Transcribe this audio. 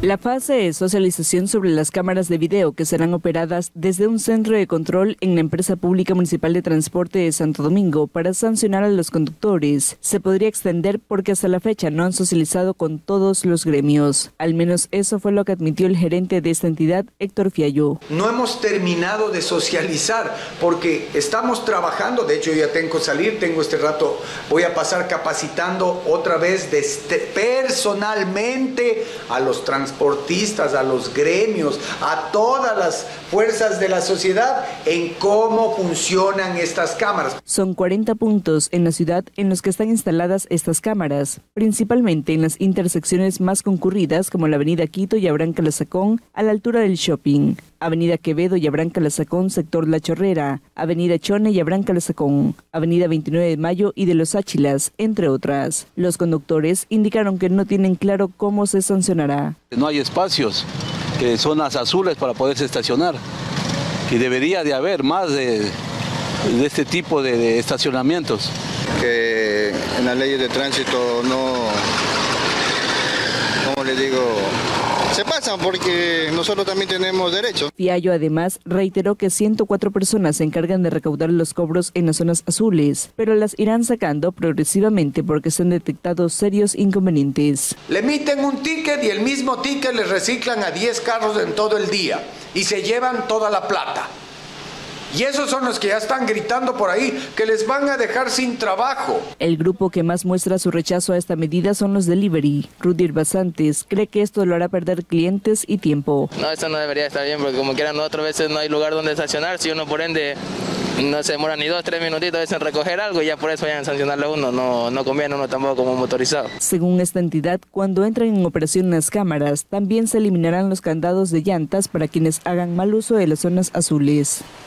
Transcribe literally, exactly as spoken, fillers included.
La fase es socialización sobre las cámaras de video que serán operadas desde un centro de control en la empresa pública municipal de transporte de Santo Domingo para sancionar a los conductores. Se podría extender porque hasta la fecha no han socializado con todos los gremios. Al menos eso fue lo que admitió el gerente de esta entidad, Héctor Fiallo. No hemos terminado de socializar porque estamos trabajando, de hecho yo ya tengo que salir, tengo este rato, voy a pasar capacitando otra vez desde, personalmente a los transportistas, a los gremios, a todas las fuerzas de la sociedad en cómo funcionan estas cámaras. Son cuarenta puntos en la ciudad en los que están instaladas estas cámaras, principalmente en las intersecciones más concurridas como la avenida Quito y Abraham Calasacón a la altura del shopping, avenida Quevedo y Abraham Calasacón sector La Chorrera, avenida Chone y Abraham Calasacón, avenida veintinueve de Mayo y de Los Áchilas, entre otras. Los conductores indicaron que no tienen claro cómo se sancionará. No hay espacios, eh, zonas azules para poderse estacionar y debería de haber más de, de este tipo de, de estacionamientos. Que en las leyes de tránsito no, ¿cómo le digo? Se pasan porque nosotros también tenemos derechos. Fiallo además reiteró que ciento cuatro personas se encargan de recaudar los cobros en las zonas azules, pero las irán sacando progresivamente porque se han detectado serios inconvenientes. Le emiten un ticket y el mismo ticket le reciclan a diez carros en todo el día y se llevan toda la plata. Y esos son los que ya están gritando por ahí que les van a dejar sin trabajo. El grupo que más muestra su rechazo a esta medida son los delivery. Rudy Basantes cree que esto lo hará perder clientes y tiempo. No, eso no debería estar bien porque como quieran otras veces no hay lugar donde estacionar. Si uno por ende no se demora ni dos, tres minutitos a veces en recoger algo y ya por eso vayan a sancionarle a uno. No, no conviene uno tampoco como motorizado. Según esta entidad, cuando entren en operación las cámaras, también se eliminarán los candados de llantas para quienes hagan mal uso de las zonas azules.